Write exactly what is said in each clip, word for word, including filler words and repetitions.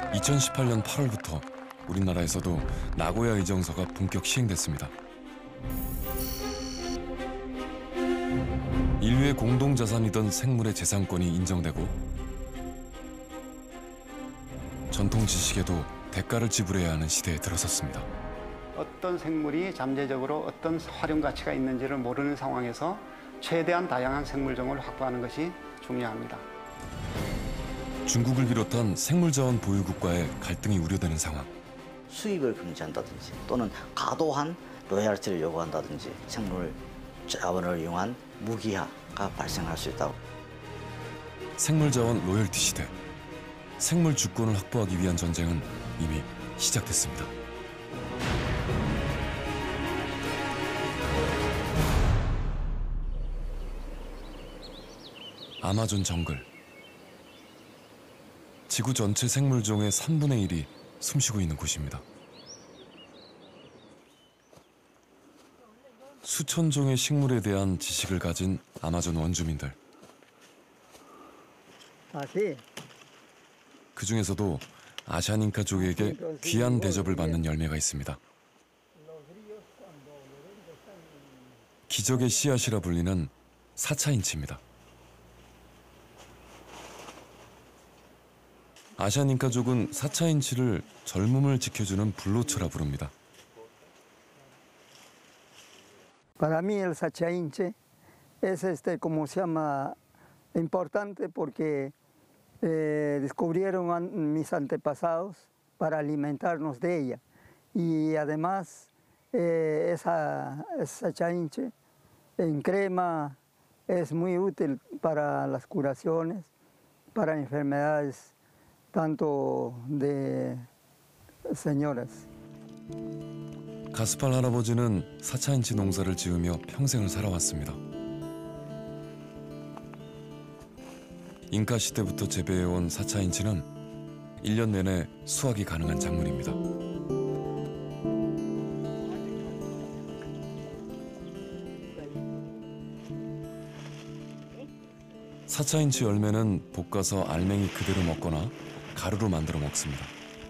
이천십팔 년 팔월부터 우리나라에서도 나고야 의정서가 본격 시행됐습니다. 인류의 공동자산이던 생물의 재산권이 인정되고 전통 지식에도 대가를 지불해야 하는 시대에 들어섰습니다. 어떤 생물이 잠재적으로 어떤 활용 가치가 있는지를 모르는 상황에서 최대한 다양한 생물종을 확보하는 것이 중요합니다. 중국을 비롯한 생물자원 보유국과의 갈등이 우려되는 상황. 수입을 금지한다든지 또는 과도한 로열티를 요구한다든지 생물 자원을 이용한 무기화가 발생할 수 있다고. 생물자원 로열티 시대. 생물 주권을 확보하기 위한 전쟁은 이미 시작됐습니다. 아마존 정글. 지구 전체 생물종의 삼분의 일이 숨쉬고 있는 곳입니다. 수천 종의 식물에 대한 지식을 가진 아마존 원주민들. 그 중에서도 아샤닌카족에게 귀한 대접을 받는 열매가 있습니다. 기적의 씨앗이라 불리는 사차인치입니다. 아샤닌카족은 사차인치를 젊음을 지켜주는 불로초라 부릅니다. Para mí el sachainche es este como se llama importante porque eh, descubrieron an, mis antepasados para alimentarnos de ella y además eh, esa sachainche en crema es muy útil para las curaciones, para enfermedades tanto de señoras. 가스팔 할아버지는 사차인치 농사를 지으며 평생을 살아왔습니다. 잉카 시대부터 재배해온 사차인치는 일 년 내내 수확이 가능한 작물입니다. 사차인치 열매는 볶아서 알맹이 그대로 먹거나 가루로 만들어 먹습니다.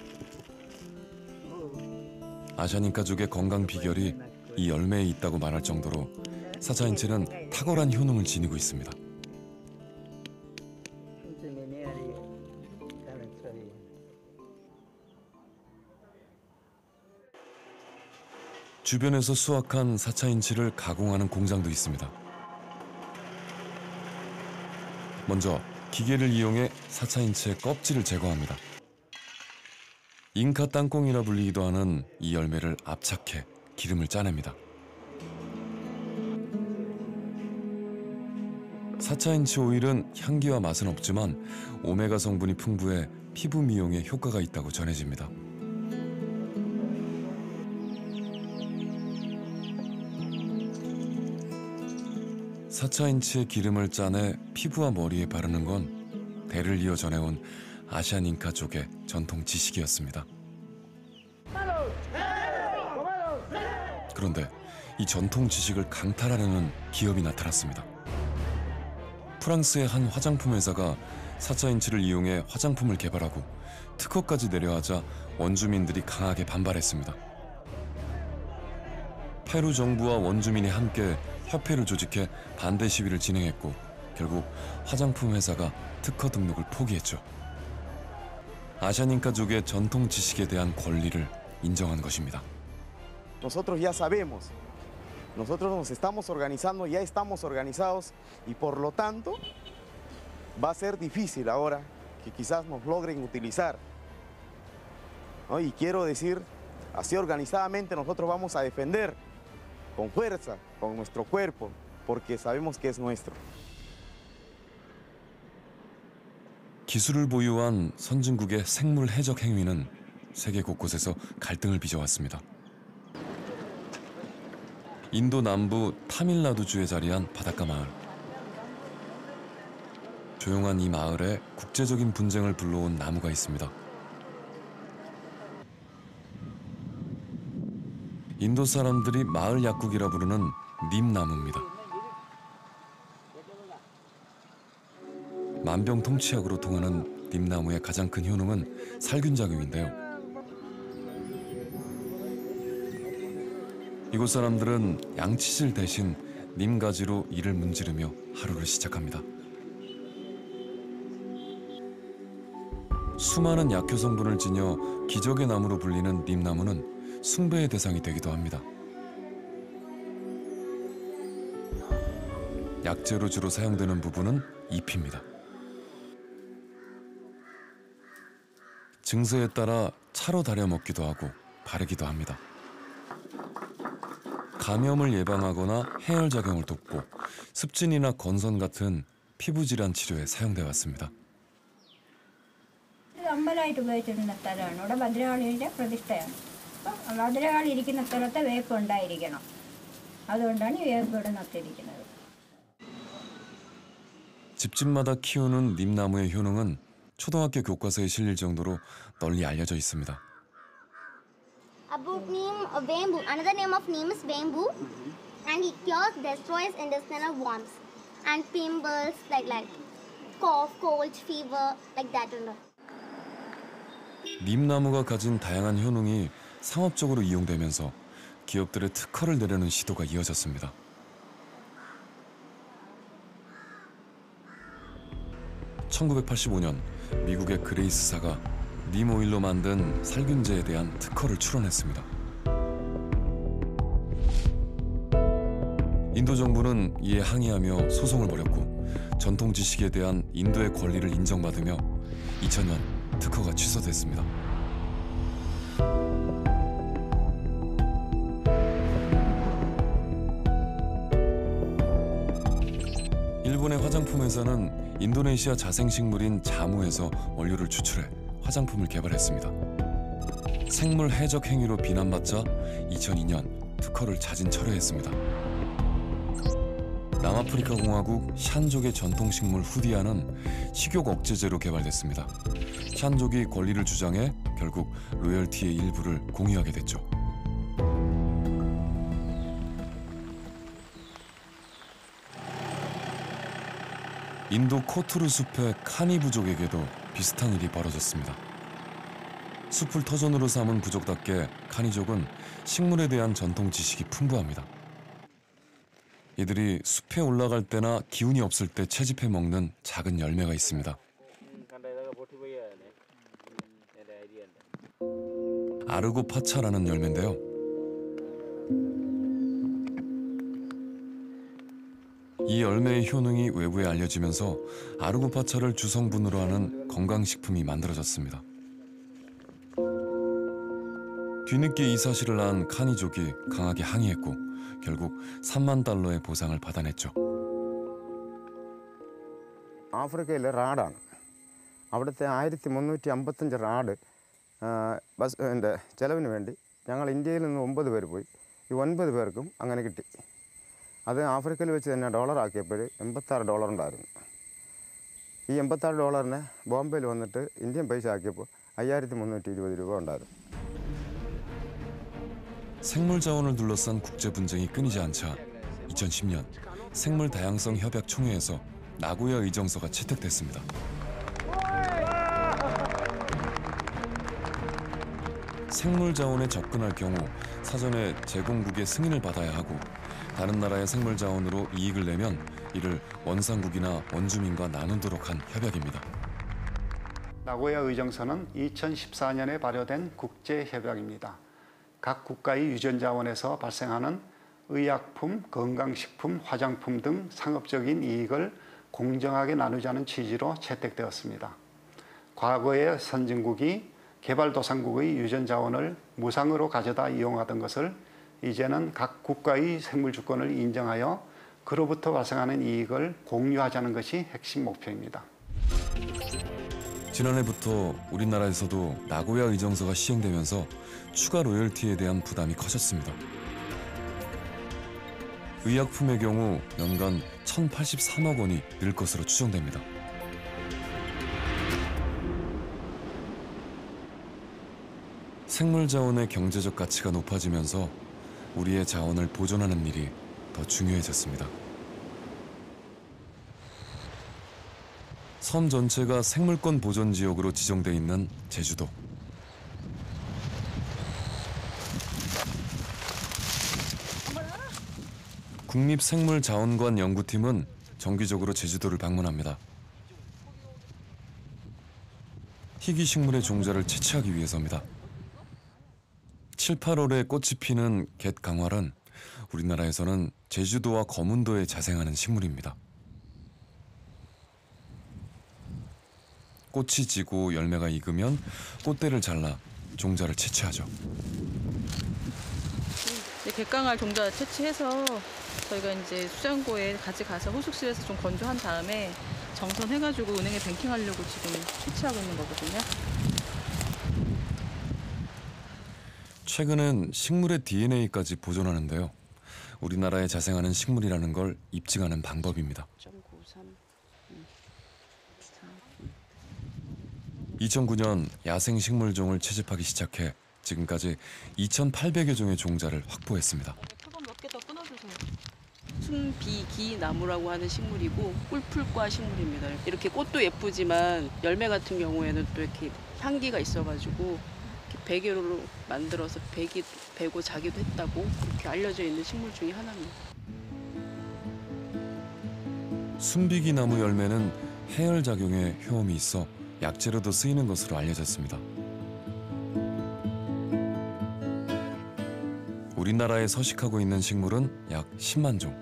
아샤닌카족의 건강 비결이 이 열매에 있다고 말할 정도로 사차인치는 탁월한 효능을 지니고 있습니다. 주변에서 수확한 사차인치를 가공하는 공장도 있습니다. 먼저 기계를 이용해 사차인치의 껍질을 제거합니다. 잉카 땅콩이라 불리기도 하는 이 열매를 압착해 기름을 짜냅니다. 사차인치 오일은 향기와 맛은 없지만 오메가 성분이 풍부해 피부 미용에 효과가 있다고 전해집니다. 사차인치의 기름을 짜내 피부와 머리에 바르는 건 대를 이어 전해온 아샤닌카족의 전통 지식이었습니다. 그런데 이 전통 지식을 강탈하려는 기업이 나타났습니다. 프랑스의 한 화장품 회사가 사차인치를 이용해 화장품을 개발하고 특허까지 내려하자 원주민들이 강하게 반발했습니다. 페루 정부와 원주민이 함께 협회를 조직해 반대 시위를 진행했고 결국 화장품 회사가 특허 등록을 포기했죠. 아샤닌카족의 전통 지식에 대한 권리를 인정한 것입니다. Nosotros ya sabemos, nosotros nos estamos organizando, ya estamos organizados y por lo tanto va a ser difícil ahora que quizás nos logren utilizar, ¿no? Y quiero decir, así organizadamente nosotros vamos a defender con fuerza, con nuestro cuerpo, porque sabemos que es nuestro. 기술을 보유한 선진국의 생물 해적 행위는 세계 곳곳에서 갈등을 빚어왔습니다. 인도 남부 타밀나두주에 자리한 바닷가 마을. 조용한 이 마을에 국제적인 분쟁을 불러온 나무가 있습니다. 인도 사람들이 마을 약국이라 부르는 님나무입니다. 만병통치약으로 통하는 님나무의 가장 큰 효능은 살균 작용인데요. 이곳 사람들은 양치질 대신 님가지로 이를 문지르며 하루를 시작합니다. 수많은 약효 성분을 지녀 기적의 나무로 불리는 님나무는 숭배의 대상이 되기도 합니다. 약재로 주로 사용되는 부분은 잎입니다. 증세에 따라 차로 달여 먹기도 하고 바르기도 합니다. 감염을 예방하거나 해열작용을 돕고 습진이나 건선 같은 피부질환 치료에 사용돼 왔습니다. അമ്പലമായിട്ട് ഉപയോഗിച്ചിരുന്ന സ്ഥലമാണ്. ഇവിടെ ഭദ്രകാളിയുടെ പ്രതിഷ്ഠയാണ്. അപ്പം ഭദ്രകാളി ഇരിക്കുന്ന സ്ഥലത്ത് വേപ്പ് ഉണ്ടായിരിക്കണം. അതുകൊണ്ടാണ് ഈ വേപ്പ് ഇവിടെ നട്ടിരിക്കുന്നത്. 집집마다 키우는 님나무의 효능은 초등학교 교과서에 실릴 정도로 널리 알려져 있습니다. About neem, uh, bamboo. Another name of neem is bamboo, and it cures, destroys intestinal worms and pimples like like cough, cold, fever, like that and all. 님나무가 가진 다양한 효능이 상업적으로 이용되면서 기업들의 특허를 내려는 시도가 이어졌습니다. 천구백팔십오 년 미국의 그레이스사가 님 오일로 만든 살균제에 대한 특허를 출원했습니다. 인도 정부는 이에 항의하며 소송을 벌였고 전통 지식에 대한 인도의 권리를 인정받으며 이천 년 특허가 취소됐습니다. 일본의 화장품 회사는 인도네시아 자생식물인 자무에서 원료를 추출해 화장품을 개발했습니다. 생물 해적 행위로 비난받자 이천이 년 특허를 자진 철회했습니다. 남아프리카 공화국 샨족의 전통식물 후디아는 식욕 억제제로 개발됐습니다. 샨족이 권리를 주장해 결국 로열티의 일부를 공유하게 됐죠. 인도 코투르 숲의 카니 부족에게도 비슷한 일이 벌어졌습니다. 숲을 터전으로 삼은 부족답게 카니족은 식물에 대한 전통 지식이 풍부합니다. 이들이 숲에 올라갈 때나 기운이 없을 때 채집해 먹는 작은 열매가 있습니다. 아르고파차라는 열매인데요. 이 열매의 효능이 외부에 알려지면서 아르고파차를 주성분으로 하는 건강식품이 만들어졌습니다. 뒤늦게 이 사실을 안 카니족이 강하게 항의했고 결국 삼만 달러의 보상을 받아냈죠. ആഫ്രിക്കയിലെ റാഡാണ്. അവിടുത്തെ ആയിരത്തി മുന്നൂറ്റി അമ്പത്തഞ്ച് റാഡ് ബസ് എൻ്റെ ചിലവിന് വേണ്ടി ഞങ്ങൾ ഇന്ത്യയിൽ നിന്ന് ഒമ്പത് പേര് പോയി. ഈ ഒൻപത് പേർക്കും അങ്ങനെ കിട്ടി. അത് ആഫ്രിക്കയിൽ വെച്ച് തന്നെ ഡോളറാക്കിയപ്പോൾ എൺപത്താറ് ഡോളർ ഉണ്ടായിരുന്നു. ഈ എൺപത്താറ് ഡോളറിനെ ബോംബെയിൽ വന്നിട്ട് ഇന്ത്യൻ പൈസ ആക്കിയപ്പോൾ അയ്യായിരത്തി മുന്നൂറ്റി ഇരുപത് രൂപ ഉണ്ടായിരുന്നു. 생물 자원을 둘러싼 국제 분쟁이 끊이지 않자 이천십 년 생물 다양성 협약 총회에서 나고야 의정서가 채택됐습니다. 생물 자원에 접근할 경우 사전에 제공국의 승인을 받아야 하고 다른 나라의 생물 자원으로 이익을 내면 이를 원상국이나 원주민과 나누도록 한 협약입니다. 나고야 의정서는 이천십사 년에 발효된 국제협약입니다. 각 국가의 유전자원에서 발생하는 의약품, 건강식품, 화장품 등 상업적인 이익을 공정하게 나누자는 취지로 채택되었습니다. 과거의 선진국이 개발도상국의 유전자원을 무상으로 가져다 이용하던 것을 이제는 각 국가의 생물주권을 인정하여 그로부터 발생하는 이익을 공유하자는 것이 핵심 목표입니다. 지난해부터 우리나라에서도 나고야 의정서가 시행되면서 추가 로열티에 대한 부담이 커졌습니다. 의약품의 경우 연간 천팔십삼억 원이 늘 것으로 추정됩니다. 생물 자원의 경제적 가치가 높아지면서 우리의 자원을 보존하는 일이 더 중요해졌습니다. 섬 전체가 생물권 보존 지역으로 지정돼 있는 제주도. 국립생물자원관 연구팀은 정기적으로 제주도를 방문합니다. 희귀식물의 종자를 채취하기 위해서입니다. 칠, 팔월에 꽃이 피는 갯강활은 우리나라에서는 제주도와 거문도에 자생하는 식물입니다. 꽃이 지고 열매가 익으면 꽃대를 잘라 종자를 채취하죠. 이제 갯강활 종자 채취해서 저희가 이제 수장고에 가져가서 호숙실에서 좀 건조한 다음에 정선해가지고 은행에 뱅킹하려고 지금 채취하고 있는 거거든요. 최근엔 식물의 디엔에이까지 보존하는데요. 우리나라에 자생하는 식물이라는 걸 입증하는 방법입니다. 이천구 년 야생식물종을 채집하기 시작해 지금까지 이천팔백여 종의 종자를 확보했습니다. 표본 몇 개 더 끊어주세요. 순비기 나무라고 하는 식물이고 꿀풀과 식물입니다. 이렇게 꽃도 예쁘지만 열매 같은 경우에는 또 이렇게 향기가 있어가지고 이렇게 베개로 만들어서 베기, 베고 자기도 했다고 그렇게 알려져 있는 식물 중에 하나입니다. 순비기 나무 열매는 해열 작용에 효험이 있어 약재로도 쓰이는 것으로 알려졌습니다. 우리나라에 서식하고 있는 식물은 약 십만 종.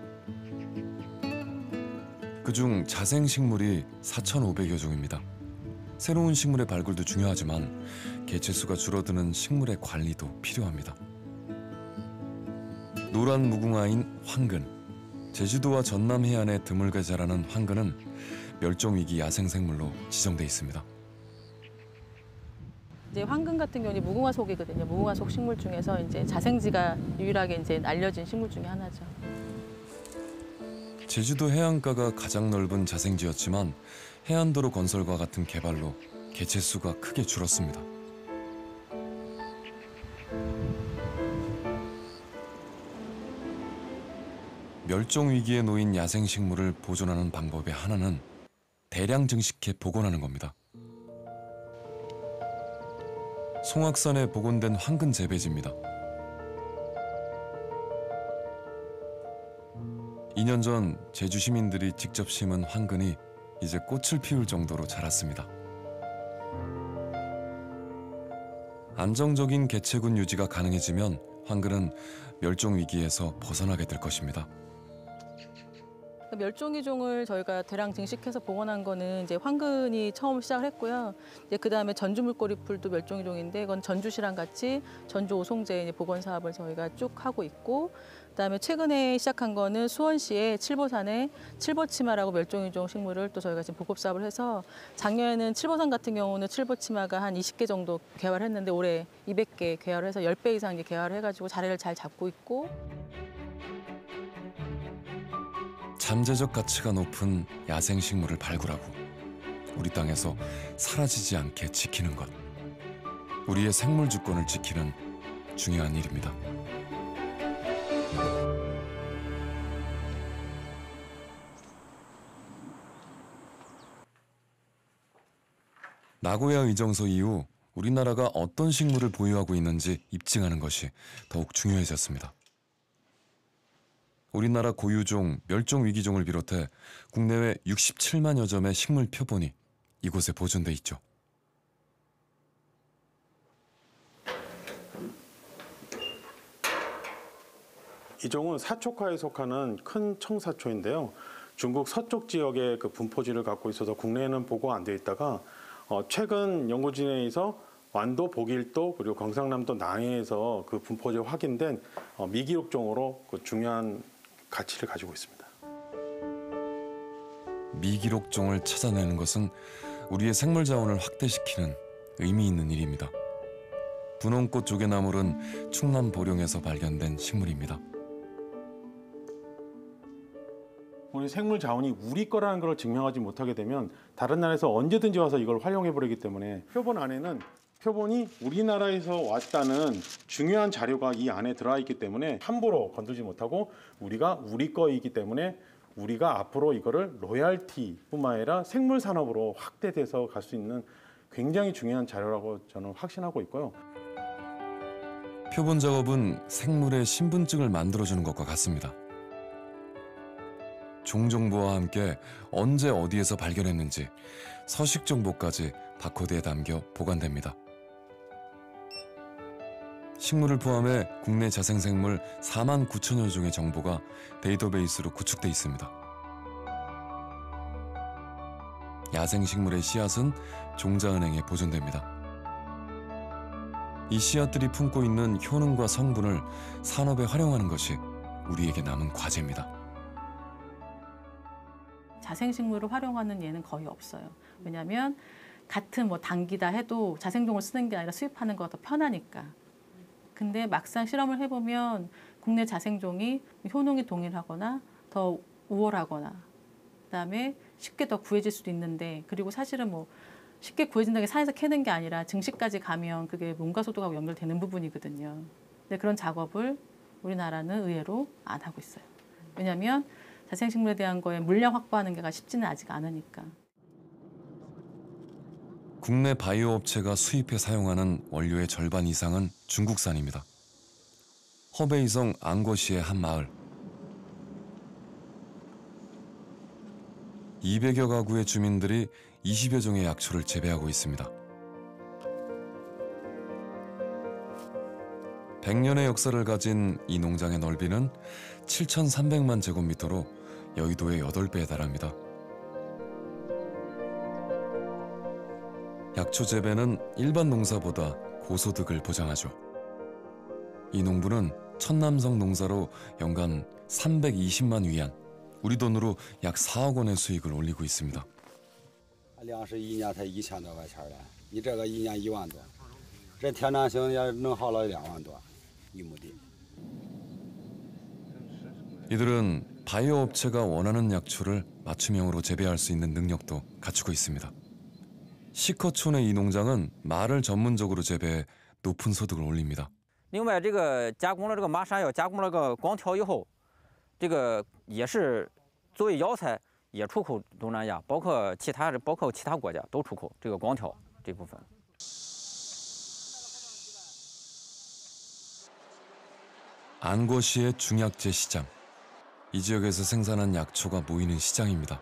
그중 자생식물이 사천오백여 종입니다. 새로운 식물의 발굴도 중요하지만 개체수가 줄어드는 식물의 관리도 필요합니다. 노란 무궁화인 황근. 제주도와 전남 해안에 드물게 자라는 황근은 멸종위기 야생생물로 지정돼 있습니다. 이제 황근 같은 경우는 무궁화 속이거든요. 무궁화 속 식물 중에서 이제 자생지가 유일하게 이제 알려진 식물 중에 하나죠. 제주도 해안가가 가장 넓은 자생지였지만 해안도로 건설과 같은 개발로 개체 수가 크게 줄었습니다. 멸종 위기에 놓인 야생식물을 보존하는 방법의 하나는 대량 증식해 복원하는 겁니다. 송악산에 복원된 황근 재배지입니다. 이 년 전 제주 시민들이 직접 심은 황근이 이제 꽃을 피울 정도로 자랐습니다. 안정적인 개체군 유지가 가능해지면 황근은 멸종 위기에서 벗어나게 될 것입니다. 멸종위종을 저희가 대량 증식해서 복원한 거는 이제 황근이 처음 시작을 했고요. 이제 그 다음에 전주 물꼬리풀도 멸종위종인데 이건 전주시랑 같이 전주 오송제 복원 사업을 저희가 쭉 하고 있고, 그다음에 최근에 시작한 거는 수원시의 칠보산에 칠보치마라고 멸종위종 식물을 또 저희가 지금 보급 사업을 해서 작년에는 칠보산 같은 경우는 칠보치마가 한 이십 개 정도 개발했는데 올해 이백 개 개발해서 십 배 이상 개발을 해가지고 자리를 잘 잡고 있고. 잠재적 가치가 높은 야생식물을 발굴하고 우리 땅에서 사라지지 않게 지키는 것. 우리의 생물 주권을 지키는 중요한 일입니다. 나고야 의정서 이후 우리나라가 어떤 식물을 보유하고 있는지 입증하는 것이 더욱 중요해졌습니다. 우리나라 고유종, 멸종위기종을 비롯해 국내외 육십칠만여 점의 식물 표본이 이곳에 보존돼 있죠. 이 종은 사초과에 속하는 큰 청사초인데요. 중국 서쪽 지역의 그 분포지를 갖고 있어서 국내에는 보고가 안 돼 있다가 어, 최근 연구진에서 완도, 보길도, 그리고 경상남도 남해에서 그 분포지가 확인된 어, 미기록종으로 그 중요한 가치를 가지고 있습니다. 미기록종을 찾아내는 것은 우리의 생물 자원을 확대시키는 의미 있는 일입니다. 분홍꽃 조개나물은 충남 보령에서 발견된 식물입니다. 우리 생물 자원이 우리 거라는 걸 증명하지 못하게 되면 다른 나라에서 언제든지 와서 이걸 활용해 버리기 때문에 표본 안에는 표본이 우리나라에서 왔다는 중요한 자료가 이 안에 들어있기 때문에 함부로 건들지 못하고 우리가 우리 거이기 때문에 우리가 앞으로 이거를 로얄티뿐만 아니라 생물 산업으로 확대돼서 갈 수 있는 굉장히 중요한 자료라고 저는 확신하고 있고요. 표본 작업은 생물의 신분증을 만들어주는 것과 같습니다. 종정보와 함께 언제 어디에서 발견했는지 서식 정보까지 바코드에 담겨 보관됩니다. 식물을 포함해 국내 자생생물 사만 구천여 종의 정보가 데이터베이스로 구축돼 있습니다. 야생식물의 씨앗은 종자은행에 보존됩니다. 이 씨앗들이 품고 있는 효능과 성분을 산업에 활용하는 것이 우리에게 남은 과제입니다. 자생식물을 활용하는 예는 거의 없어요. 왜냐하면 같은 뭐 당기다 해도 자생종을 쓰는 게 아니라 수입하는 거가 더 편하니까. 근데 막상 실험을 해보면 국내 자생종이 효능이 동일하거나 더 우월하거나 그다음에 쉽게 더 구해질 수도 있는데, 그리고 사실은 뭐 쉽게 구해진다는 게 산에서 캐는 게 아니라 증식까지 가면 그게 몸과 소득하고 연결되는 부분이거든요. 근데 그런 작업을 우리나라는 의외로 안 하고 있어요. 왜냐하면 자생식물에 대한 거에 물량 확보하는 게 쉽지는 아직 않으니까. 국내 바이오 업체가 수입해 사용하는 원료의 절반 이상은 중국산입니다. 허베이성 앙거시의 한 마을. 이백여 가구의 주민들이 이십여 종의 약초를 재배하고 있습니다. 백 년의 역사를 가진 이 농장의 넓이는 칠천삼백만 제곱미터로 여의도의 여덟 배에 달합니다. 약초 재배는 일반 농사보다 고소득을 보장하죠. 이 농부는 천남성 농사로 연간 삼백이십만 위안, 우리 돈으로 약 사억 원의 수익을 올리고 있습니다. 粮食一年才一千多块钱了，你这个一年一万多，这天南星要能好了两万多一亩地。 이들은 바이오 업체가 원하는 약초를 맞춤형으로 재배할 수 있는 능력도 갖추고 있습니다. 시커촌의 이 농장은 말을 전문적으로 재배해 높은 소득을 올립니다. 另外，这个加工了这个麻山药，加工了个光条以后，这个也是作为药材也出口东南亚，包括其他包括其他国家都出口这个光条这部分。 안거시의 중약재 시장. 이 지역에서 생산한 약초가 모이는 시장입니다.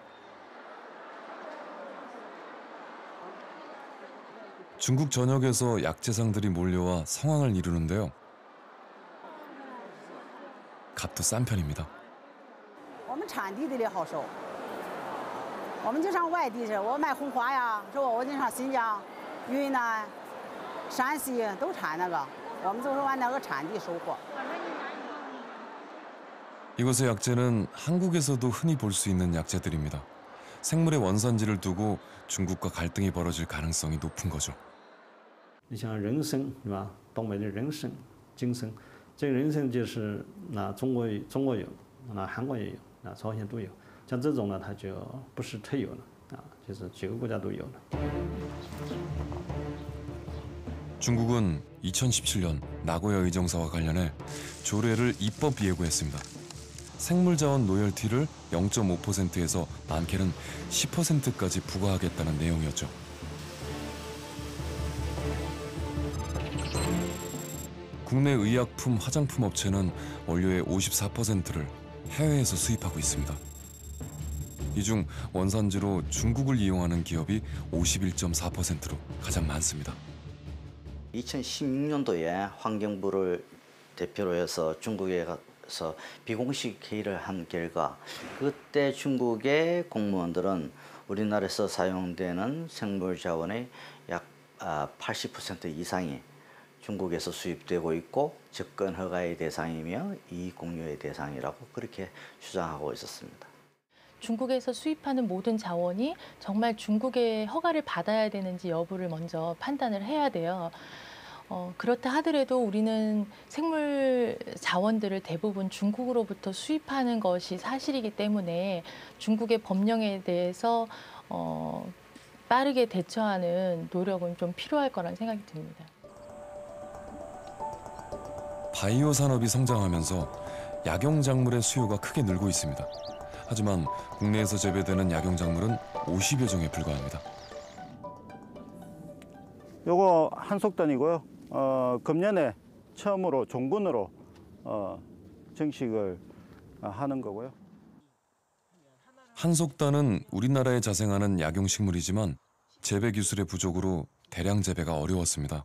중국 전역에서 약재상들이 몰려와 성황을 이루는데요. 값도 싼 편입니다. 我们产地的好收，我们就上外地去，我卖红花呀，是吧？我就上新疆、云南、山西都产那个，我们就是按那个产地收货。 이곳의 약재는 한국에서도 흔히 볼 수 있는 약재들입니다. 생물의 원산지를 두고 중국과 갈등이 벌어질 가능성이 높은 거죠. 你像人参，对吧？东北的人参、金参，这个人参就是那中国中国有，那韩国也有，那朝鲜都有。像这种呢，它就不是特有的啊，就是几个国家都有的。 중국은 이천십칠 년 나고야 의정사와 관련해 조례를 입법 예고했습니다. 생물자원 로열티를 영 점 오 퍼센트에서 많게는 십 퍼센트까지 부과하겠다는 내용이었죠. 국내 의약품, 화장품 업체는 원료의 오십사 퍼센트를 해외에서 수입하고 있습니다. 이 중 원산지로 중국을 이용하는 기업이 오십일 점 사 퍼센트로 가장 많습니다. 이천십육 년도에 환경부를 대표로 해서 중국에 가서 비공식 회의를 한 결과 그때 중국의 공무원들은 우리나라에서 사용되는 생물 자원의 약 팔십 퍼센트 이상이 중국에서 수입되고 있고 접근 허가의 대상이며 이익 공유의 대상이라고 그렇게 주장하고 있었습니다. 중국에서 수입하는 모든 자원이 정말 중국의 허가를 받아야 되는지 여부를 먼저 판단을 해야 돼요. 어, 그렇다 하더라도 우리는 생물 자원들을 대부분 중국으로부터 수입하는 것이 사실이기 때문에 중국의 법령에 대해서 어, 빠르게 대처하는 노력은 좀 필요할 거라는 생각이 듭니다. 바이오 산업이 성장하면서 약용 작물의 수요가 크게 늘고 있습니다. 하지만 국내에서 재배되는 약용작물은 오십여 종에 불과합니다. 요거 한속단이고요. 어, 금년에 처음으로 종군으로 어, 정식을 하는 거고요. 한속단은 우리나라에 자생하는 약용식물이지만 재배 기술의 부족으로 대량 재배가 어려웠습니다.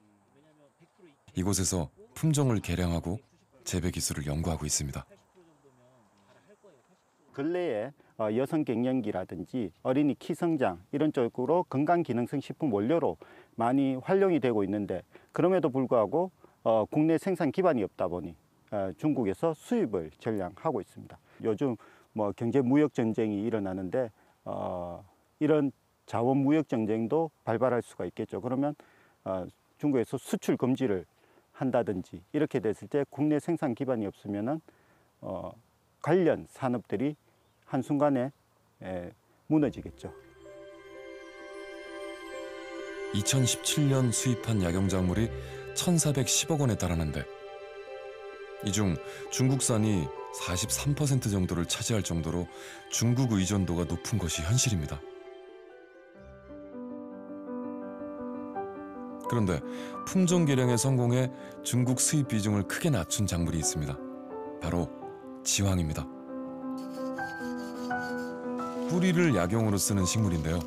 이곳에서 품종을 개량하고 재배 기술을 연구하고 있습니다. 근래에 여성 갱년기라든지 어린이 키 성장 이런 쪽으로 건강기능성 식품 원료로 많이 활용이 되고 있는데 그럼에도 불구하고 어, 국내 생산 기반이 없다 보니 어, 중국에서 수입을 전량하고 있습니다. 요즘 뭐 경제 무역 전쟁이 일어나는데 어, 이런 자원 무역 전쟁도 발발할 수가 있겠죠. 그러면 어, 중국에서 수출 금지를 한다든지 이렇게 됐을 때 국내 생산 기반이 없으면은 어, 관련 산업들이 한순간에 에, 무너지겠죠. 이천십칠 년 수입한 약용작물이 천사백십억 원에 달하는데 이 중 중국산이 사십삼 퍼센트 정도를 차지할 정도로 중국 의존도가 높은 것이 현실입니다. 그런데 품종 개량에 성공해 중국 수입 비중을 크게 낮춘 작물이 있습니다. 바로 지황입니다. 뿌리를 약용으로 쓰는 식물인데요.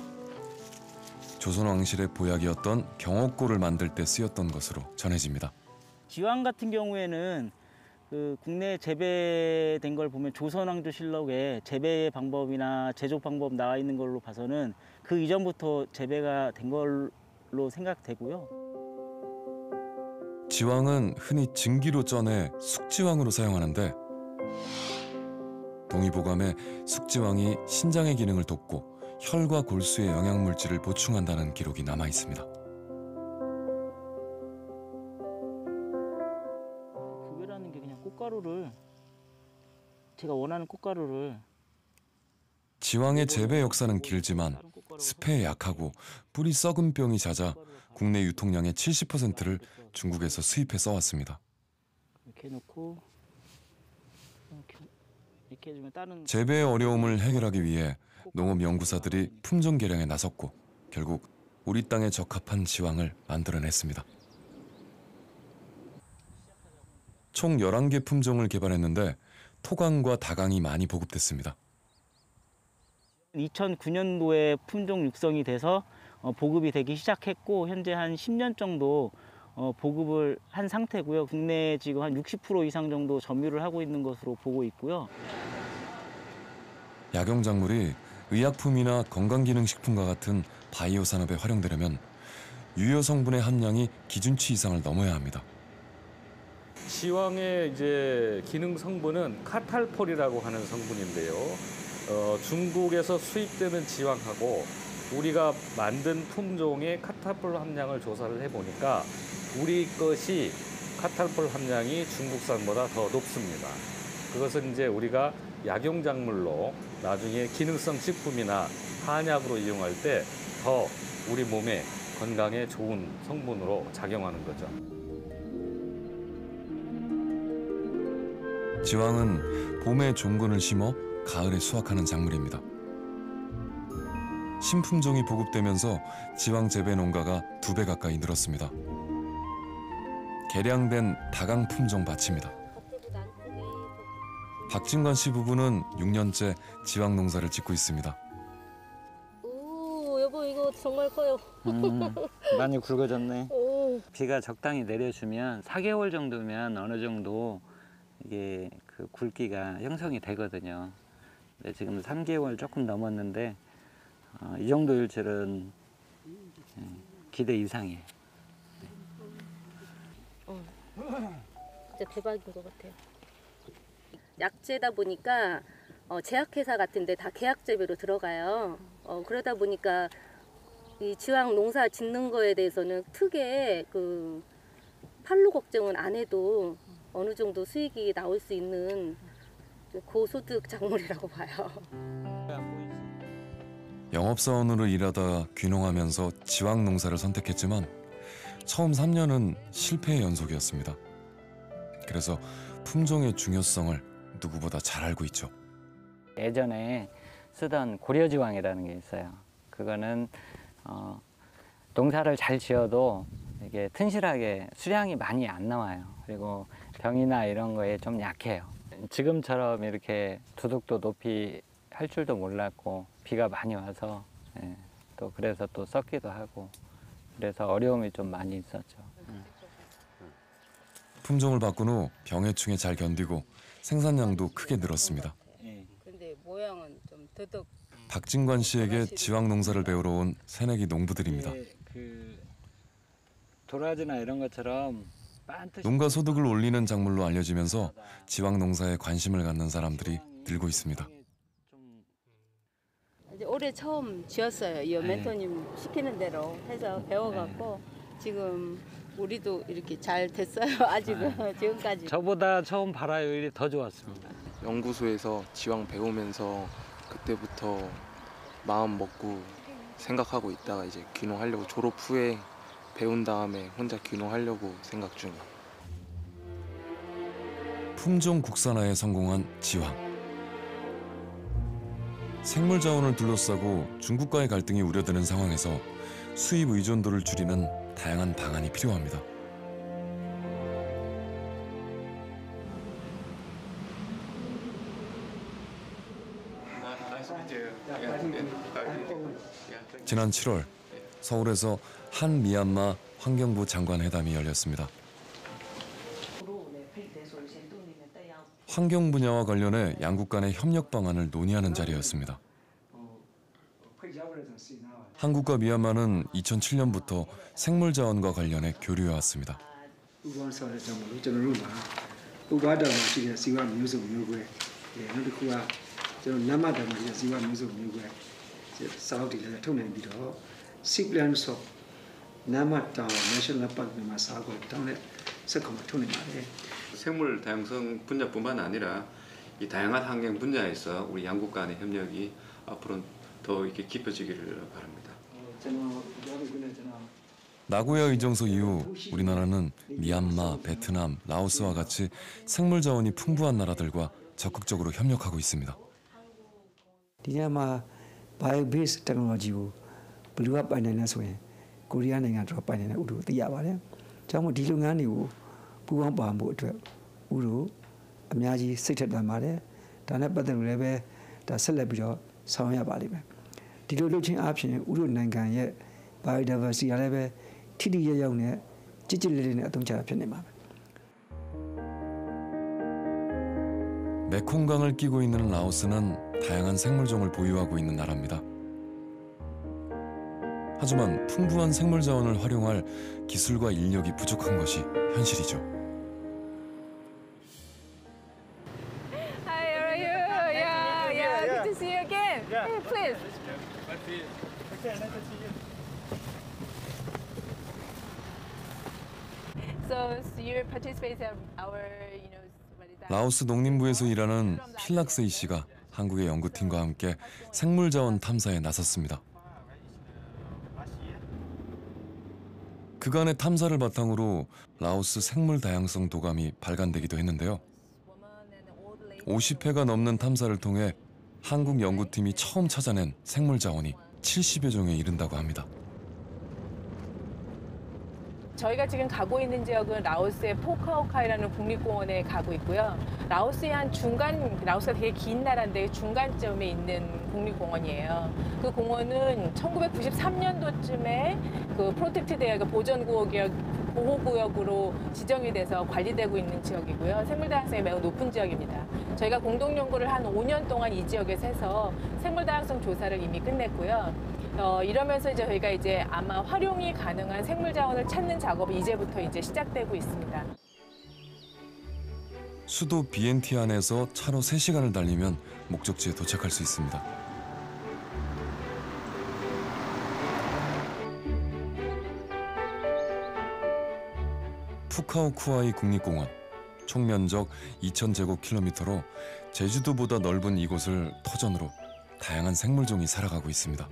조선 왕실의 보약이었던 경옥고를 만들 때 쓰였던 것으로 전해집니다. 지황 같은 경우에는 그 국내 재배된 걸 보면 조선왕조실록에 재배 방법이나 제조 방법 나와 있는 걸로 봐서는 그 이전부터 재배가 된 걸로 생각되고요. 지황은 흔히 증기로 쪄내 숙지황으로 사용하는데 동의보감에 숙지황이 신장의 기능을 돕고 혈과 골수의 영양물질을 보충한다는 기록이 남아 있습니다. 구배라는 게 그냥 꽃가루를 제가 원하는 꽃가루를 지황의 재배 역사는 길지만 습해에 약하고 뿌리 썩은 병이 잦아 국내 유통량의 칠십 퍼센트를 중국에서 수입해 써왔습니다. 이렇게 해놓고 이렇게, 이렇게 해주면 다른 재배의 어려움을 해결하기 위해 농업연구사들이 품종 개량에 나섰고 결국 우리 땅에 적합한 지황을 만들어냈습니다. 총 열한 개 품종을 개발했는데 토강과 다강이 많이 보급됐습니다. 이천구 년도에 품종 육성이 돼서 보급이 되기 시작했고 현재 한 십 년 정도 보급을 한 상태고요. 국내에 지금 한 육십 퍼센트 이상 정도 점유를 하고 있는 것으로 보고 있고요. 약용작물이 의약품이나 건강기능식품과 같은 바이오 산업에 활용되려면 유효 성분의 함량이 기준치 이상을 넘어야 합니다. 지황의 이제 기능 성분은 카탈폴이라고 하는 성분인데요. 어, 중국에서 수입되는 지황하고 우리가 만든 품종의 카탈폴 함량을 조사를 해보니까 우리 것이 카탈폴 함량이 중국산보다 더 높습니다. 그것은 이제 우리가 약용작물로 나중에 기능성 식품이나 한약으로 이용할 때 더 우리 몸에 건강에 좋은 성분으로 작용하는 거죠. 지황은 봄에 종근을 심어 가을에 수확하는 작물입니다. 신품종이 보급되면서 지황 재배 농가가 두 배 가까이 늘었습니다. 개량된 다강 품종 밭입니다. 박진관 씨 부부는 육 년째 지황 농사를 짓고 있습니다. 오, 여보 이거 정말 커요. 음, 많이 굵어졌네. 오. 비가 적당히 내려주면 사 개월 정도면 어느 정도 이게 그 굵기가 형성이 되거든요. 근데 지금 삼 개월 조금 넘었는데 어, 이 정도일 줄은 기대 이상이에요. 어, 진짜 대박인 것 같아요. 약재다 보니까 어, 제약회사 같은데 다 계약 재배로 들어가요. 어, 그러다 보니까 이 지황 농사 짓는 거에 대해서는 크게 그 판로 걱정은 안 해도 어느 정도 수익이 나올 수 있는 고소득 작물이라고 봐요. 영업사원으로 일하다 귀농하면서 지황 농사를 선택했지만 처음 삼 년은 실패의 연속이었습니다. 그래서 품종의 중요성을 누구보다 잘 알고 있죠. 예전에 쓰던 고려지왕이라는 게 있어요. 그거는 어, 농사를 잘 지어도 이게 튼실하게 수량이 많이 안 나와요. 그리고 병이나 이런 거에 좀 약해요. 지금처럼 이렇게 두둑도 높이 할 줄도 몰랐고 비가 많이 와서 예, 또 그래서 또 썩기도 하고 그래서 어려움이 좀 많이 있었죠. 품종을 바꾼 후 병해충에 잘 견디고 생산량도 크게 늘었습니다. 근데 모양은 좀 더덕. 박진관 씨에게 지왕 농사를 배우러 온 새내기 농부들입니다. 그 도라지나 이런 것처럼 농가 소득을 올리는 작물로 알려지면서 지왕 농사에 관심을 갖는 사람들이 늘고 있습니다. 이제 올해 처음 지었어요. 이 멘토님 시키는 대로 해서 배워갖고 지금 우리도 이렇게 잘 됐어요. 아직은 지금까지. 저보다 처음 발화율이 더 좋았습니다. 연구소에서 지왕 배우면서 그때부터 마음 먹고 생각하고 있다가 이제 귀농하려고 졸업 후에 배운 다음에 혼자 귀농하려고 생각 중이에요. 품종 국산화에 성공한 지왕. 생물 자원을 둘러싸고 중국과의 갈등이 우려되는 상황에서 수입 의존도를 줄이는 다양한 방안이 필요합니다. 지난 칠월 서울에서 한 미얀마 환경부 장관 회담이 열렸습니다. 환경 분야와 관련해 양국 간의 협력 방안을 논의하는 자리였습니다. 한국과 미얀마는 이천칠 년부터 생물 자원과 관련해 교류해왔습니다. 생물 다양성 분야뿐만 아니라 이 다양한 환경 분야에서 우리 양국 간의 협력이 앞으로 더 이렇게 깊어지기를 바랍니다. 나고야 의정서 이후 우리나라는 미얀마, 베트남, 라오스와 같이 생물 자원이 풍부한 나라들과 적극적으로 협력하고 있습니다. 미얀마 바이오베이스 테크놀로지고 블루업 바이네나 소에 코리아နိုင်ငံ들어 바이네나 우리도သိရပါတယ်. 정말 이လုပ်ငန်းတွေကို ပူးပေါင်းပါဖို့အတွက်우리အများကြီးစိတ်ထက်သန်ပါတယ်.ဒါနဲ့ပတ်သက်လို့လည်းပဲဒါဆက်လက်ပြီးတော့ဆောင်ရွက်ရပါလိမ့်မယ်. ဒီလိုလုပ်ခြင်းအပြင်우리နိုင်ငံရဲ့ biodiversity ကလည်းပဲထိထိရောက်ရောက်နဲ့ကြည်ကြည်လေးလေးနဲ့အသုံးချတာဖြစ်နေမှာပဲ. 메콩강을 끼고 있는 라오스는 다양한 생물종을 보유하고 있는 나라입니다. 하지만 풍부한 생물 자원을 활용할 기술과 인력이 부족한 것이 현실이죠. Hi, how are you? Yeah, yeah, good to see you again. Hey, please. Okay, nice to see you. So, so you participate in our, you know, what is that? 라오스 농림부에서 일하는 필락세이 씨가 한국의 연구팀과 함께 생물 자원 탐사에 나섰습니다. 그간의 탐사를 바탕으로 라오스 생물 다양성 도감이 발간되기도 했는데요. 오십 회가 넘는 탐사를 통해 한국 연구팀이 처음 찾아낸 생물 자원이 칠십여 종에 이른다고 합니다. 저희가 지금 가고 있는 지역은 라오스의 포카오카이라는 국립공원에 가고 있고요. 라오스의 한 중간, 라오스가 되게 긴 나라인데 중간점에 있는 국립공원이에요. 그 공원은 천구백구십삼 년도쯤에 그 프로텍트 대학의 보전구역, 보호구역으로 지정이 돼서 관리되고 있는 지역이고요. 생물다양성이 매우 높은 지역입니다. 저희가 공동연구를 한 오 년 동안 이 지역에서 해서 생물다양성 조사를 이미 끝냈고요. 어, 이러면서 이제 저희가 이제 아마 활용이 가능한 생물 자원을 찾는 작업이 이제부터 이제 시작되고 있습니다. 수도 비엔티안에서 차로 세 시간을 달리면 목적지에 도착할 수 있습니다. 푸카오쿠아이 국립공원, 총 면적 이천 제곱킬로미터로 제주도보다 넓은 이곳을 터전으로 다양한 생물종이 살아가고 있습니다.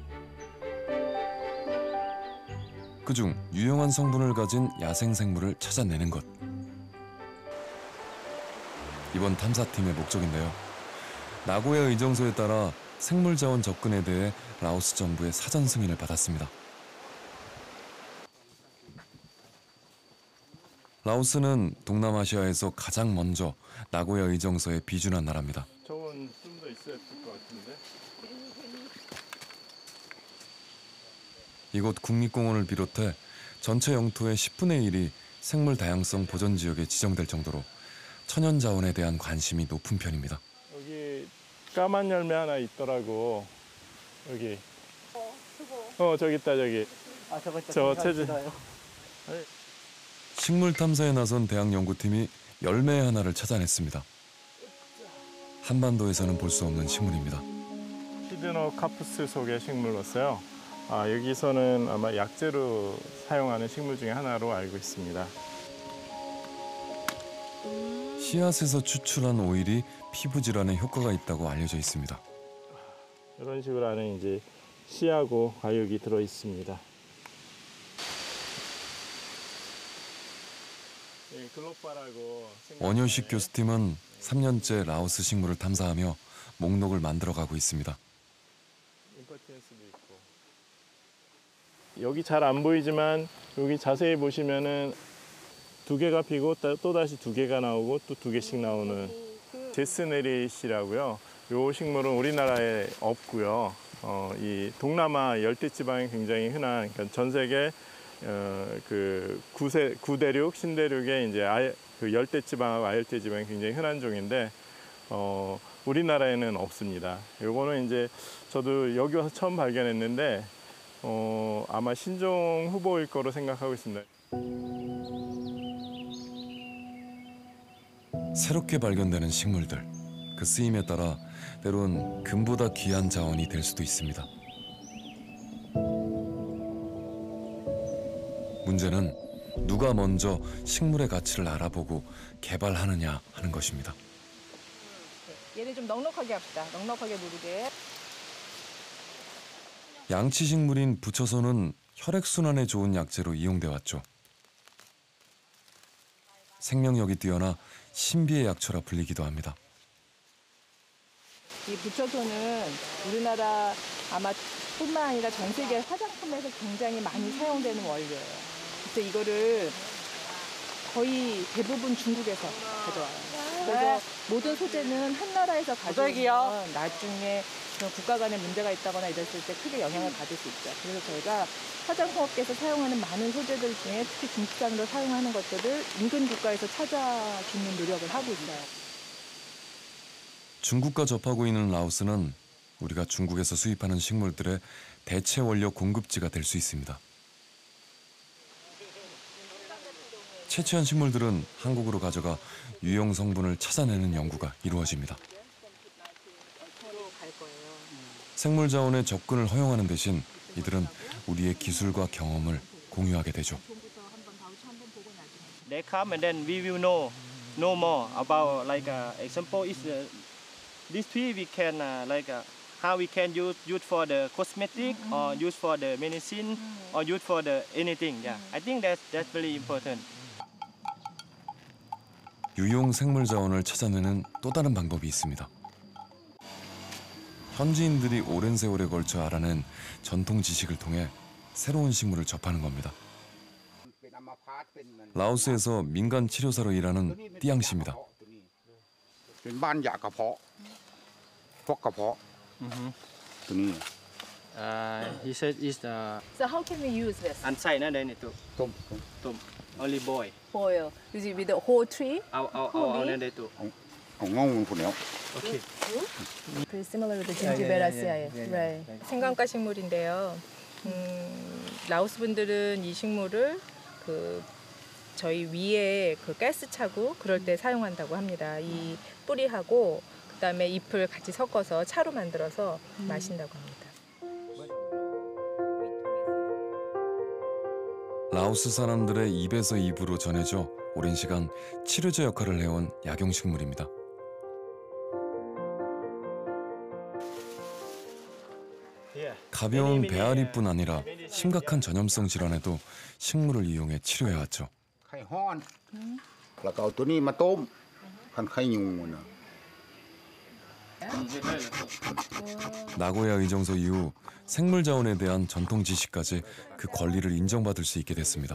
그중 유용한 성분을 가진 야생생물을 찾아내는 것. 이번 탐사팀의 목적인데요. 나고야 의정서에 따라 생물자원 접근에 대해 라오스 정부의 사전 승인을 받았습니다. 라오스는 동남아시아에서 가장 먼저 나고야 의정서에 비준한 나라입니다. 저건 좀 더 있어야 될 것 같은데. 이곳 국립공원을 비롯해 전체 영토의 십분의 일이 생물 다양성 보전 지역에 지정될 정도로 천연 자원에 대한 관심이 높은 편입니다. 여기 까만 열매 하나 있더라고. 여기. 어, 저기 있다, 저기. 아, 저거 있다. 저 체질. 식물 탐사에 나선 대학 연구팀이 열매 하나를 찾아냈습니다. 한반도에서는 볼 수 없는 식물입니다. 히드노카푸스 속의 식물로서요. 아, 여기서는 아마 약재로 사용하는 식물 중에 하나로 알고 있습니다. 씨앗에서 추출한 오일이 피부 질환에 효과가 있다고 알려져 있습니다. 이런 식으로 안에 이제 씨하고 과육이 들어 있습니다. 예, 글로바라고 원효식 교수팀은 삼 년째 라오스 식물을 탐사하며 목록을 만들어가고 있습니다. 임퍼티언스도 있고. 여기 잘 안 보이지만 여기 자세히 보시면은 두 개가 피고 또 다시 두 개가 나오고 또 두 개씩 나오는 제스네리시라고요. 이 식물은 우리나라에 없고요. 어, 이 동남아 열대지방에 굉장히 흔한, 그러니까 전 세계 어, 그 구세, 구대륙, 신대륙의 이제 아, 그 열대지방하고 아열대지방이 굉장히 흔한 종인데 어, 우리나라에는 없습니다. 요거는 이제 저도 여기 와서 처음 발견했는데 어, 아마 신종 후보일 거로 생각하고 있습니다. 새롭게 발견되는 식물들, 그 쓰임에 따라 때론 금보다 귀한 자원이 될 수도 있습니다. 문제는 누가 먼저 식물의 가치를 알아보고 개발하느냐 하는 것입니다. 얘를 좀 넉넉하게 합시다. 넉넉하게 누르게. 양치식물인 부처소는 혈액순환에 좋은 약재로 이용돼 왔죠. 생명력이 뛰어나 신비의 약초라 불리기도 합니다. 이 부처소는 우리나라 아마 뿐만 아니라 전 세계 화장품에서 굉장히 많이 사용되는 원료예요. 그래서 이거를 거의 대부분 중국에서 가져와요. 그래서 모든 소재는 한 나라에서 가져오면 나중에 국가 간에 문제가 있다거나 이랬을 때 크게 영향을 받을 수 있죠. 그래서 저희가 화장품업계에서 사용하는 많은 소재들 중에 특히 중국산으로 사용하는 것들을 인근 국가에서 찾아주는 노력을 하고 있어요. 중국과 접하고 있는 라오스는 우리가 중국에서 수입하는 식물들의 대체 원료 공급지가 될 수 있습니다. 채취한 식물들은 한국으로 가져가 유용 성분을 찾아내는 연구가 이루어집니다. 생물 자원의 접근을 허용하는 대신 이들은 우리의 기술과 경험을 공유하게 되죠. They come and then we will know know more about like uh, example is uh, this tree we can uh, like uh, how we can use use for the cosmetic or use for the medicine or use for the anything. Yeah, I think that's that's very important. 유용 생물 자원을 찾아내는 또 다른 방법이 있습니다. 현지인들이 오랜 세월에 걸쳐 알아낸 전통 지식을 통해 새로운 식물을 접하는 겁니다. 라오스에서 민간 치료사로 일하는 띠양 씨입니다. Uh, he said is the So how can we use this? inside na then itu tom tom only boy. Boil. Is it with the whole tree? Au au au na itu. Okay. Pretty similar to the gingiberraceae, right? 생강가 식물인데요. 음, 라오스 분들은 이 식물을 그 저희 위에 그 가스 차고 그럴 때 사용한다고 합니다. 이 뿌리하고 그다음에 잎을 같이 섞어서 차로 만들어서 음. 마신다고 합니다. 라오스 사람들의 입에서 입으로 전해져 오랜 시간 치료제 역할을 해온 약용식물입니다. 가벼운 배앓이뿐 아니라 심각한 전염성 질환에도 식물을 이용해 치료해왔죠. 나고야 의정서 이후 생물 자원에 대한 전통 지식까지 그 권리를 인정받을 수 있게 됐습니다.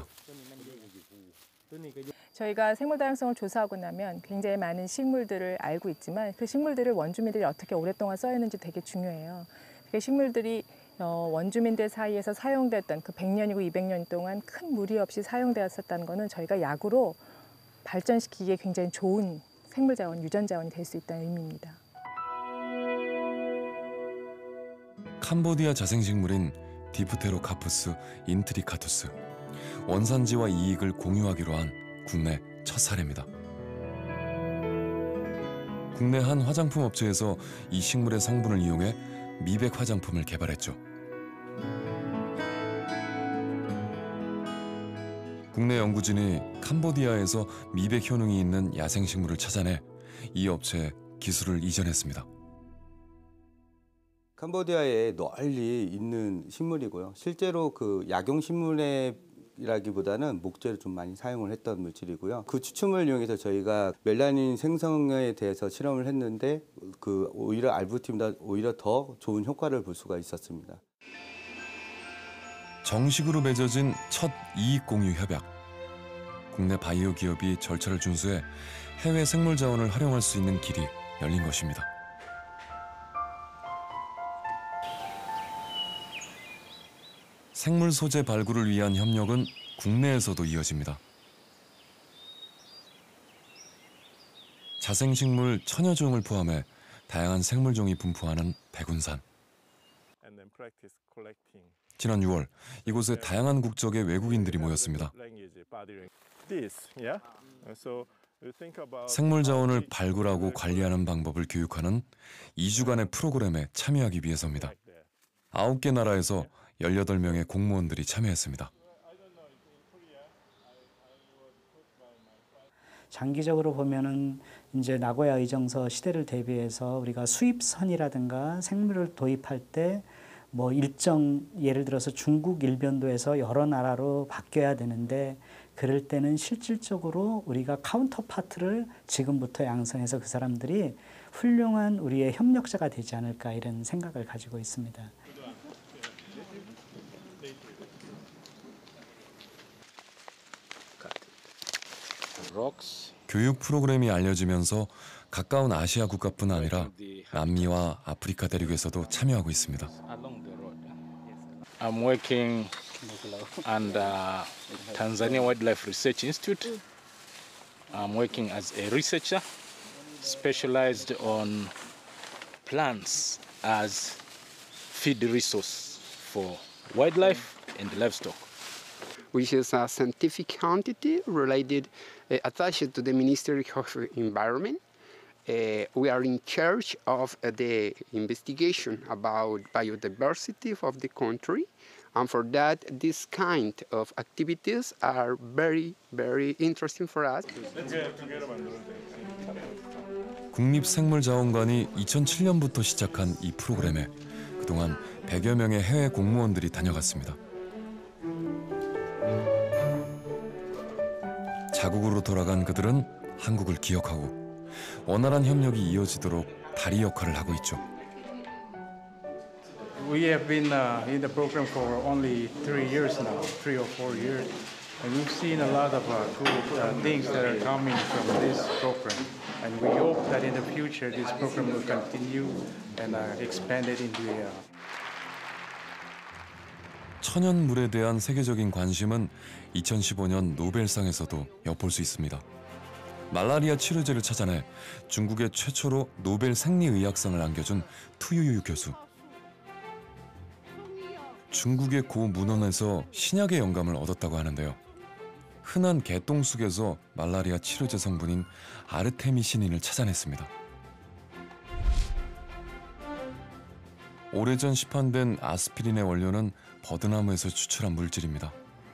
저희가 생물 다양성을 조사하고 나면 굉장히 많은 식물들을 알고 있지만 그 식물들을 원주민들이 어떻게 오랫동안 써왔는지 되게 중요해요. 그 식물들이 어, 원주민들 사이에서 사용됐던 그 백 년이고 이백 년 동안 큰 무리 없이 사용되었었다는 것은 저희가 약으로 발전시키기에 굉장히 좋은 생물 자원, 유전 자원이 될 수 있다는 의미입니다. 캄보디아 자생식물인 디프테로카푸스 인트리카투스. 원산지와 이익을 공유하기로 한 국내 첫 사례입니다. 국내 한 화장품 업체에서 이 식물의 성분을 이용해 미백 화장품을 개발했죠. 국내 연구진이 캄보디아에서 미백 효능이 있는 야생식물을 찾아내 이 업체에 기술을 이전했습니다. 캄보디아에 널리 있는 식물이고요. 실제로 그 약용식물이라기보다는 목재를 좀 많이 사용을 했던 물질이고요. 그 추출물을 이용해서 저희가 멜라닌 생성에 대해서 실험을 했는데 그 오히려 알부틴보다 오히려 더 좋은 효과를 볼 수가 있었습니다. 정식으로 맺어진 첫 이익 공유 협약. 국내 바이오 기업이 절차를 준수해 해외 생물 자원을 활용할 수 있는 길이 열린 것입니다. 생물 소재 발굴을 위한 협력은 국내에서도 이어집니다. 자생식물 천여 종을 포함해 다양한 생물종이 분포하는 백운산. 지난 유월 이곳에 다양한 국적의 외국인들이 모였습니다. 생물 자원을 발굴하고 관리하는 방법을 교육하는 이 주간의 프로그램에 참여하기 위해서입니다. 아홉 개 나라에서 열여덟 명의 공무원들이 참여했습니다. 장기적으로 보면은 이제 나고야 의정서 시대를 대비해서 우리가 수입선이라든가 생물을 도입할 때 뭐 일정 예를 들어서 중국 일변도에서 여러 나라로 바뀌어야 되는데 그럴 때는 실질적으로 우리가 카운터파트를 지금부터 양성해서 그 사람들이 훌륭한 우리의 협력자가 되지 않을까 이런 생각을 가지고 있습니다. 교육 프로그램이 알려지면서 가까운 아시아 국가뿐 아니라 남미와 아프리카 대륙에서도 참여하고 있습니다. I'm working under Tanzania Wildlife Research Institute. I'm working as a researcher specialized on plants as feed resource for wildlife and livestock. Which is a scientific entity related, uh, attached to the Ministry of Environment. Uh, we are in charge of uh, the investigation about biodiversity of the country. And for that, this kind of activities are very, very interesting for us. 국립생물자원관이 이천칠 년부터 시작한 이 프로그램에 그동안 백여 명의 해외 공무원들이 다녀갔습니다. 자국으로 돌아간 그들은 한국을 기억하고 원활한 협력이 이어지도록 다리 역할을 하고 있죠. We have been uh, in the program for only three years now, three or four years, and we've seen a lot of uh, good uh, things that are coming from this program. And we hope that in the future this program will continue and uh, expand it into the. Uh, 천연물에 대한 세계적인 관심은 이천십오 년 노벨상에서도 엿볼 수 있습니다. 말라리아 치료제를 찾아내 중국의 최초로 노벨 생리의학상을 안겨준 투유유 교수. 중국의 고 문헌에서 신약의 영감을 얻었다고 하는데요. 흔한 개똥쑥에서 말라리아 치료제 성분인 아르테미시닌을 찾아냈습니다. 오래전 시판된 아스피린의 원료는 버드나무에서 추출한 물질입니다.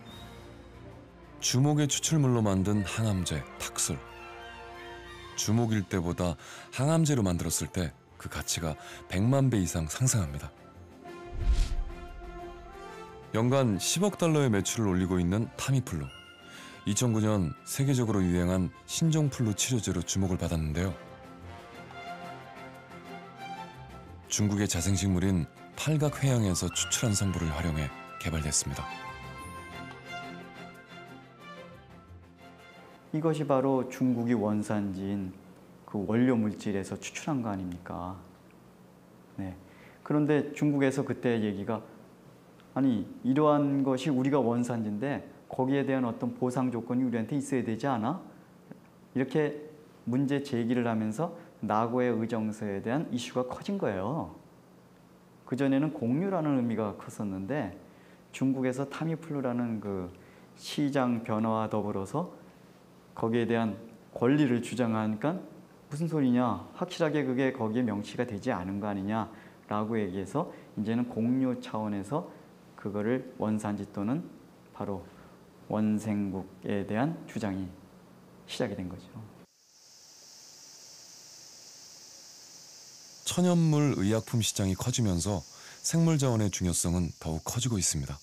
주목의 추출물로 만든 항암제, 탁술. 주목일 때보다 항암제로 만들었을 때 그 가치가 백만 배 이상 상승합니다. 연간 십억 달러의 매출을 올리고 있는 타미플루. 이천구 년 세계적으로 유행한 신종플루 치료제로 주목을 받았는데요. 중국의 자생식물인 팔각회양에서 추출한 성분을 활용해 개발됐습니다. 이것이 바로 중국이 원산지인 그 원료 물질에서 추출한 거 아닙니까? 네. 그런데 중국에서 그때 얘기가 아니 이러한 것이 우리가 원산지인데 거기에 대한 어떤 보상 조건이 우리한테 있어야 되지 않아? 이렇게 문제 제기를 하면서 나고야 의정서에 대한 이슈가 커진 거예요. 그전에는 공유라는 의미가 컸었는데 중국에서 타미플루라는 그 시장 변화와 더불어서 거기에 대한 권리를 주장하니까 무슨 소리냐, 확실하게 그게 거기에 명시가 되지 않은 거 아니냐라고 얘기해서 이제는 공유 차원에서 그거를 원산지 또는 바로 원생국에 대한 주장이 시작이 된 거죠. 천연물 의약품 시장이 커지면서 생물 자원의 중요성은 더욱 커지고 있습니다.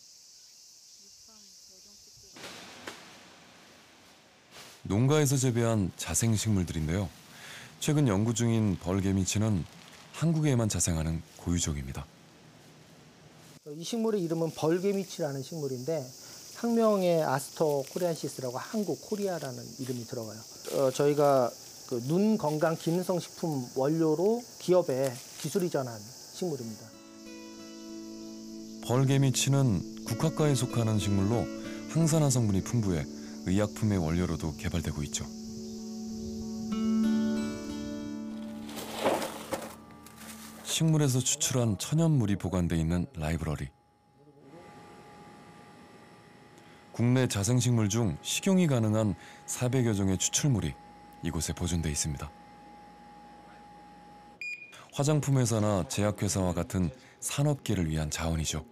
농가에서 재배한 자생식물들인데요. 최근 연구 중인 벌개미치는 한국에만 자생하는 고유종입니다. 이 식물의 이름은 벌개미치라는 식물인데 학명에 아스터 코리안시스라고 한국 코리아라는 이름이 들어가요. 어, 저희가 그 눈 건강 기능성 식품 원료로 기업에 기술 이전한 식물입니다. 벌개미치는 국화과에 속하는 식물로 항산화 성분이 풍부해 의약품의 원료로도 개발되고 있죠. 식물에서 추출한 천연물이 보관돼 있는 라이브러리. 국내 자생식물 중 식용이 가능한 사백여 종의 추출물이 이곳에 보존돼 있습니다. 화장품 회사나 제약회사와 같은 산업계를 위한 자원이죠.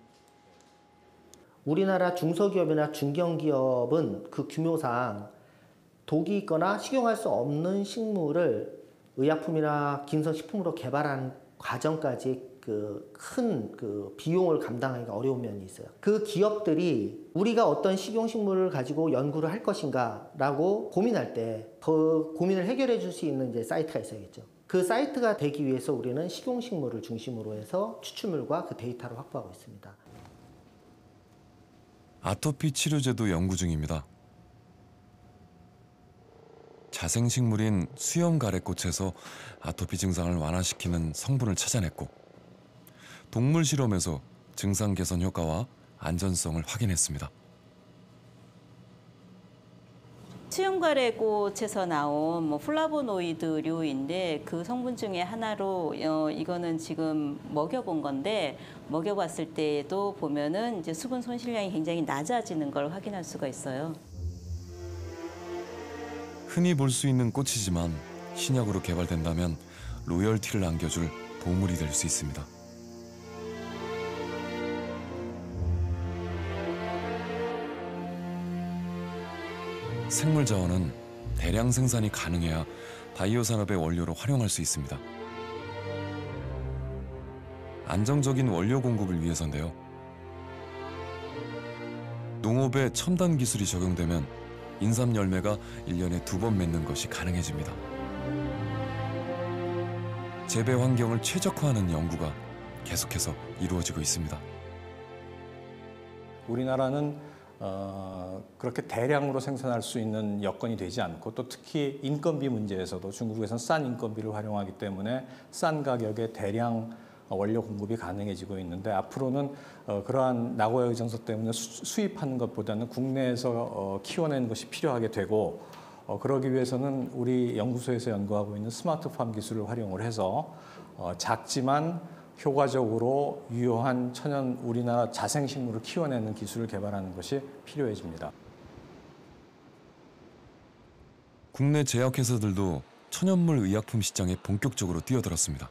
우리나라 중소기업이나 중견기업은 그 규모상 독이 있거나 식용할 수 없는 식물을 의약품이나 기능성식품으로 개발하는 과정까지 그 큰 그 비용을 감당하기가 어려운 면이 있어요. 그 기업들이 우리가 어떤 식용식물을 가지고 연구를 할 것인가라고 고민할 때 그 고민을 해결해 줄 수 있는 이제 사이트가 있어야겠죠. 그 사이트가 되기 위해서 우리는 식용식물을 중심으로 해서 추출물과 그 데이터를 확보하고 있습니다. 아토피 치료제도 연구 중입니다. 자생식물인 수염가래꽃에서 아토피 증상을 완화시키는 성분을 찾아냈고 동물 실험에서 증상 개선 효과와 안전성을 확인했습니다. 수염가래꽃에서 나온 뭐 플라보노이드류인데 그 성분 중에 하나로 어, 이거는 지금 먹여본 건데 먹여봤을 때에도 보면은 이제 수분 손실량이 굉장히 낮아지는 걸 확인할 수가 있어요. 흔히 볼 수 있는 꽃이지만 신약으로 개발된다면 로열티를 안겨줄 보물이 될 수 있습니다. 생물 자원은 대량 생산이 가능해야 바이오 산업의 원료로 활용할 수 있습니다. 안정적인 원료 공급을 위해서인데요. 농업에 첨단 기술이 적용되면 인삼 열매가 일 년에 두 번 맺는 것이 가능해집니다. 재배 환경을 최적화하는 연구가 계속해서 이루어지고 있습니다. 우리나라는 어, 그렇게 대량으로 생산할 수 있는 여건이 되지 않고 또 특히 인건비 문제에서도 중국에서는 싼 인건비를 활용하기 때문에 싼 가격에 대량 원료 공급이 가능해지고 있는데 앞으로는 어, 그러한 나고야 의정서 때문에 수, 수입하는 것보다는 국내에서 어, 키워내는 것이 필요하게 되고 어, 그러기 위해서는 우리 연구소에서 연구하고 있는 스마트팜 기술을 활용을 해서 어, 작지만 효과적으로 유효한 천연 우리나라 자생식물을 키워내는 기술을 개발하는 것이 필요해집니다. 국내 제약회사들도 천연물 의약품 시장에 본격적으로 뛰어들었습니다.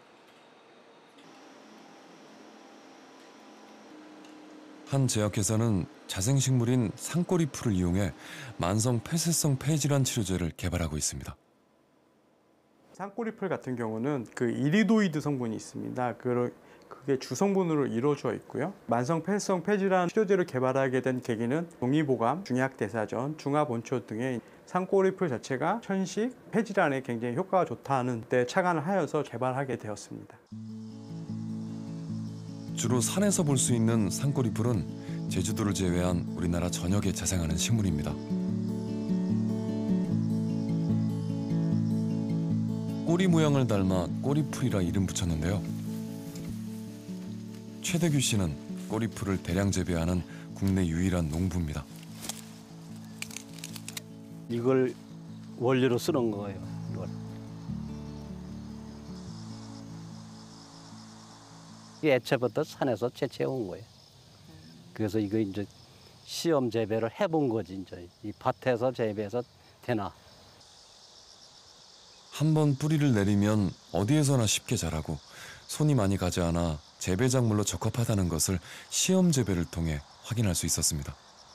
한 제약회사는 자생식물인 상꼬리풀을 이용해 만성 폐쇄성 폐질환 치료제를 개발하고 있습니다. 상꼬리풀 같은 경우는 그 이리도이드 성분이 있습니다. 그게 주성분으로 이루어져 있고요. 만성 폐쇄성 폐질환 치료제를 개발하게 된 계기는 동의보감, 중약대사전, 중화본초 등의 상꼬리풀 자체가 천식, 폐질환에 굉장히 효과가 좋다는 데 착안을 하여서 개발하게 되었습니다. 주로 산에서 볼 수 있는 산꼬리풀은 제주도를 제외한 우리나라 전역에 자생하는 식물입니다. 꼬리 모양을 닮아 꼬리풀이라 이름 붙였는데요. 최대규 씨는 꼬리풀을 대량 재배하는 국내 유일한 농부입니다. 이걸 원료로 쓰는 거예요. 이걸. 이 애초부터 산에서 채취해온 거예요. 그래서 이거 이제 시험 재배를 해본 거지. 이제 이 밭에서 재배해서 되나. 한 번 뿌리를 내리면 어디에서나 쉽게 자라고 손이 많이 가지 않아 재배 작물로 적합하다는 것을 시험 재배를 통해 확인할 수 있었습니다.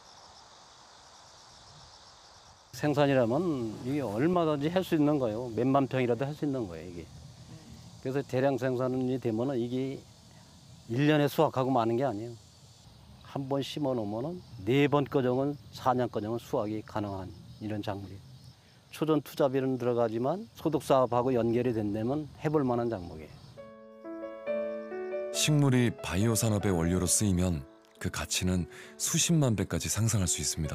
생산이라면 이게 얼마든지 할 수 있는 거예요. 몇만 평이라도 할 수 있는 거예요, 이게. 그래서 대량 생산이 되면은 이게 일 년에 수확하고 마는 게 아니에요. 한 번 심어 놓으면은 네 번 꺼정은 사 년 꺼정은 수확이 가능한 이런 작물이에요. 초전 투자비는 들어가지만 소득 사업하고 연결이 된다면 해볼 만한 작물이에요. 식물이 바이오 산업의 원료로 쓰이면 그 가치는 수십만 배까지 상승할 수 있습니다.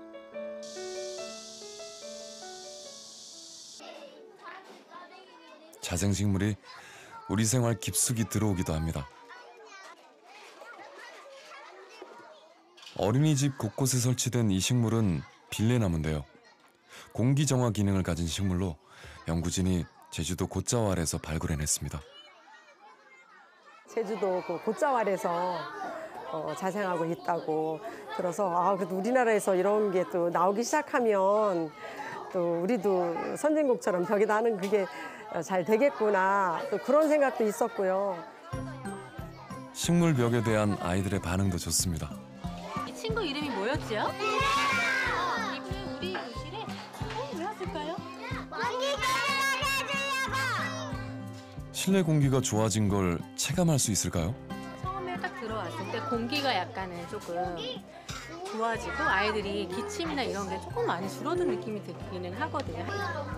자생식물이 우리 생활 깊숙이 들어오기도 합니다. 어린이집 곳곳에 설치된 이 식물은 빌레나무인데요. 공기정화 기능을 가진 식물로 연구진이 제주도 곶자왈에서 발굴해냈습니다. 제주도 그 곶자왈에서 어, 자생하고 있다고 들어서 아, 그래도 우리나라에서 이런 게 또 나오기 시작하면 또 우리도 선진국처럼 벽에다 하는 그게 잘 되겠구나 또 그런 생각도 있었고요. 식물벽에 대한 아이들의 반응도 좋습니다. 이 친구 이름이 뭐였죠? 우리 교실에 어, 왜 왔을까요? 실내 공기가 좋아진 걸 체감할 수 있을까요? 처음에 딱 들어왔을 때 공기가 약간은 조금 좋아지고 아이들이 기침이나 이런 게 조금 많이 줄어든 느낌이 들기는 하거든요.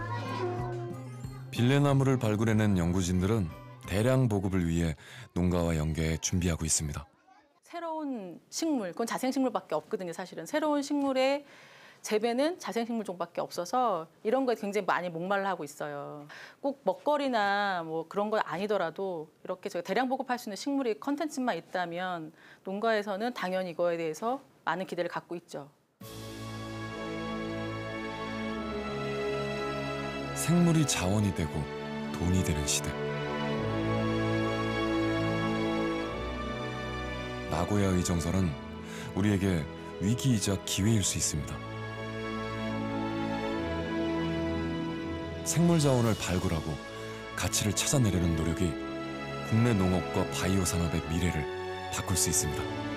빌레나무를 발굴해낸 연구진들은 대량 보급을 위해 농가와 연계해 준비하고 있습니다. 새로운 식물, 그건 자생식물밖에 없거든요, 사실은. 새로운 식물의 재배는 자생식물 종밖에 없어서 이런 거에 굉장히 많이 목말라 하고 있어요. 꼭 먹거리나 뭐 그런 건 아니더라도 이렇게 저희가 대량 보급할 수 있는 식물이 컨텐츠만 있다면 농가에서는 당연히 이거에 대해서 많은 기대를 갖고 있죠. 생물이 자원이 되고 돈이 되는 시대. 나고야 의정설은 우리에게 위기이자 기회일 수 있습니다. 생물 자원을 발굴하고 가치를 찾아내려는 노력이 국내 농업과 바이오 산업의 미래를 바꿀 수 있습니다.